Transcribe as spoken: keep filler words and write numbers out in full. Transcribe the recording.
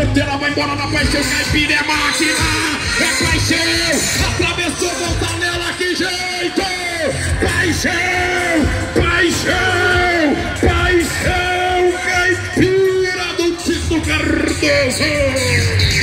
Porteira vai embora na paixão, Caipira é máquina, é paixão, atravessou, volta nela, que jeito! Paixão, paixão, paixão, Caipira do Tito Cardoso!